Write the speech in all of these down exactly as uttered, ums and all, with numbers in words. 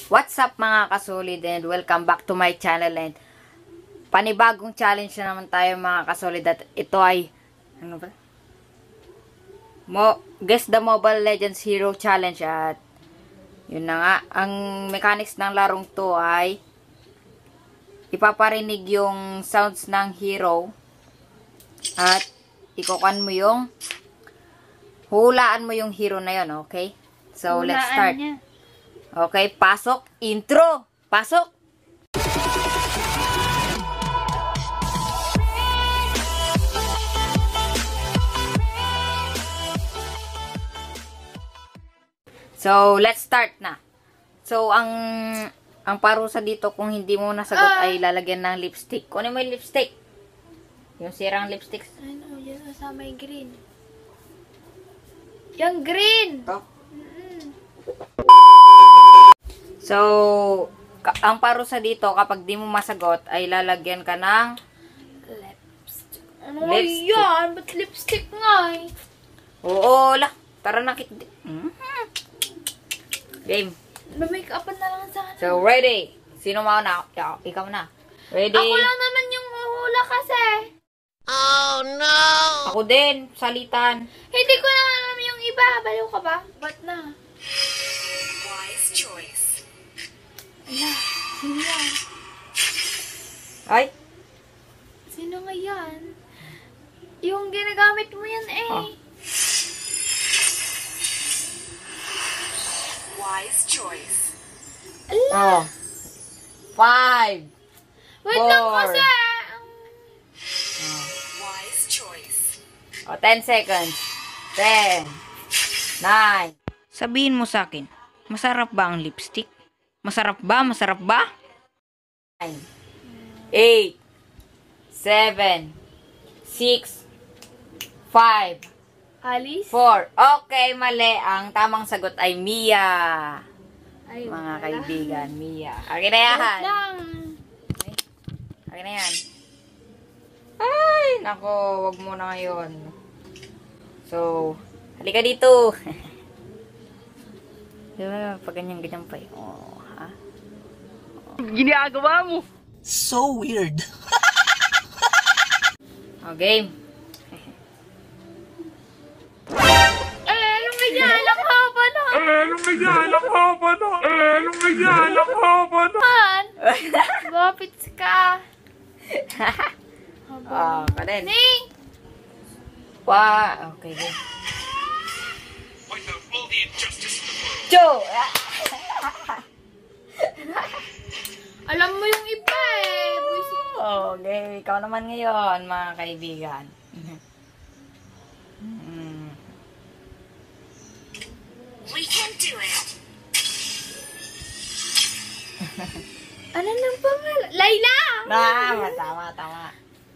What's up mga kasolid, and welcome back to my channel, and panibagong challenge na naman tayo mga kasolid, at ito ay ano ba? Mo Guess the Mobile Legends Hero Challenge. At yun na nga, ang mechanics ng larong to ay ipaparinig yung sounds ng hero at ikukuhan mo yung hulaan mo yung hero na yun, okay? So, hulaan let's start. Niya. Okay, pasok. Intro. Pasok. So, let's start na. So, ang ang parusa dito kung hindi mo nasagot ah. ay lalagyan ng lipstick. Kunin mo yung lipstick. Yung sirang lipstick. Ano, yan kasama yung green. Yung green! Ito? So, ang parusa dito, kapag di mo masagot, ay lalagyan ka ng lipstick. Ano lipstick. Yan? Ba't lipstick nga eh? Oo, la. Tara na. Mm-hmm. Game. Na-make-upan na lang sana. So, ready. Sino mauna? Ikaw na. Ready? Ako lang naman yung uhula kasi. Oh, no! Ako din. Salitan. Hindi ko naman alam yung iba. Baliw ka ba? Ba't na? Wise choice. Ala, sino yan? Ay? Sino nga yan? Yung ginagamit mo yan eh. Oh. Wise choice. Ala! Oh. Five. Wait four. lang kasi. Oh. Wise choice. Oh, ten seconds. Ten. Nine. Sabihin mo sa akin, masarap ba ang lipstick? Masarap ba? Masarap ba? Nine. Eight. Seven. Six. Five. Alice? Four. Okay, mali. Ang tamang sagot ay Mia. Ay, mga wala. kaibigan, Mia. Akin na yan. Wait lang. Okay. Akin na yan. Ay, nako. Wag mo na ngayon. So, halika dito. Diba, pag ganyan-ganyan pa eh. Oh, ha? Ginagawa mo. So weird. Oh, game. Eh, anong nagyalak ka pa na? Eh, anong nagyalak ka pa na? Eh, anong nagyalak ka pa na? Man, bapits ka. Oh, kanin. Ning! Wow. Okay, game. Point out all the injustice in the world. Cho! Alam mo yung iba eh. Buisit. Oh, okay. Ikaw naman ngayon, mga kaibigan. Mm. We can do it. Ano nang pangalan? Layla! Tama, tama, tama.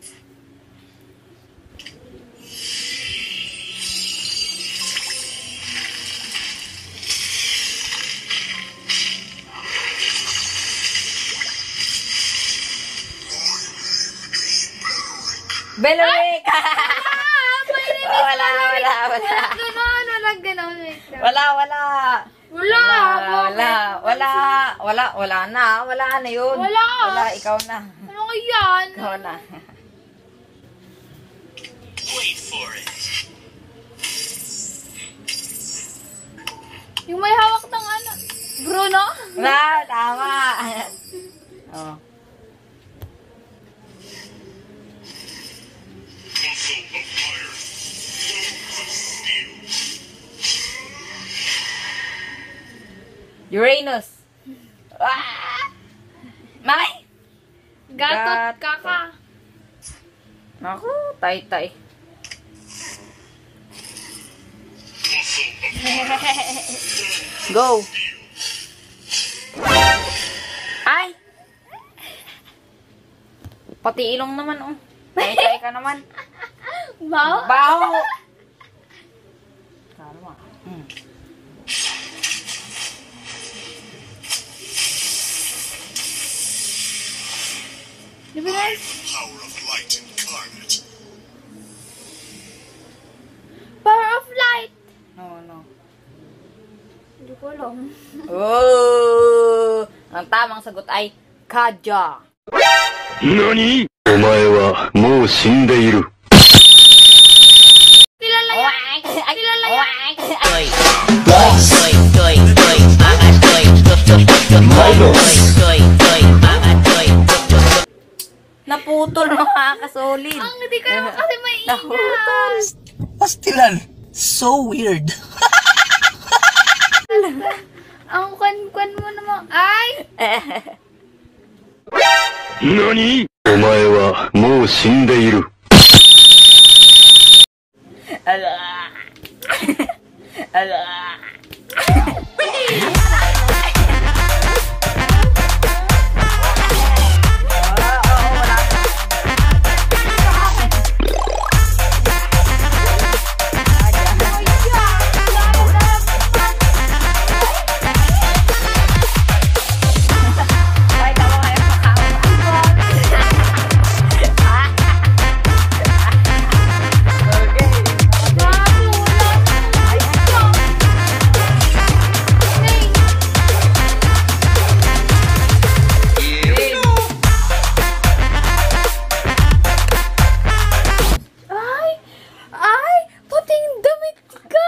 Beloric! wala, wala, wala. Ganon, walang ganon. Wait lang. Wala, wala. Wala. Wala, wala, wala, wala na. Wala na yun. Wala. Wala, ikaw na. Ano nga yan? Ikaw na. Wait for it. Yung may hawak ng ano? Bruno? Na, tama. Oh. Muscle of fire. Blow of steel. Uranus. Ah! May! Gatot, Gat- kaka. Naku, tay-tay. Muscle of fire. Go. Ay! Pati ilong naman, oh. Tay-tay ka naman. Wow? Baho! Tama. Hmm. Di ba guys? Power of light incarnate. Power of light. No, no. Hindi ko alam. Oh! Ang tamang sagot ay Kaja. 何お前はもう死んでいる。 Kilala yan! Kilala yan! Ay, naputol mga kasolid. Ang hindi kayo kasi maingat. Pastilan. So weird. Ang kwan-kwan mo naman. Ay! 何お前はもう死んでいる。 Ala. Ala. Ay! Ay! Puting damit ka!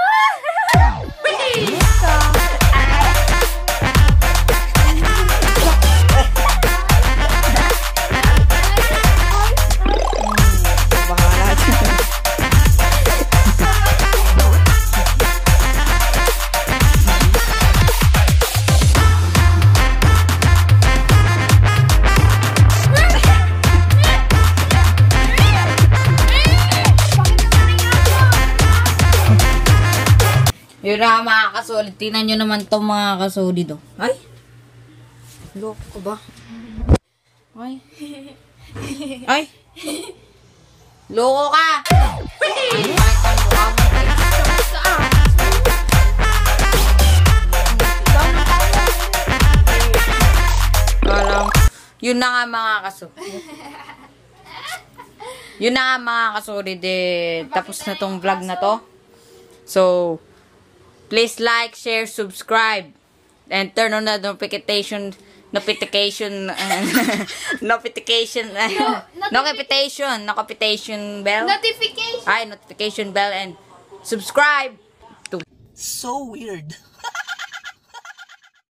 Yun na mga kasolid. Tingnan nyo naman to mga kasolid. Oh. Ay! Loko ko ba? Ay! Ay! Loko ka! Ay, bakit ang mukha mo? Alam. Yun na nga mga kasolid. Yun na nga mga kasolid. Eh, tapos na tong vlog na to. So, please like, share, subscribe, and turn on the notification, notification, uh, notification, uh, notification, notification bell. Notification! Ay, notification bell and subscribe to So weird.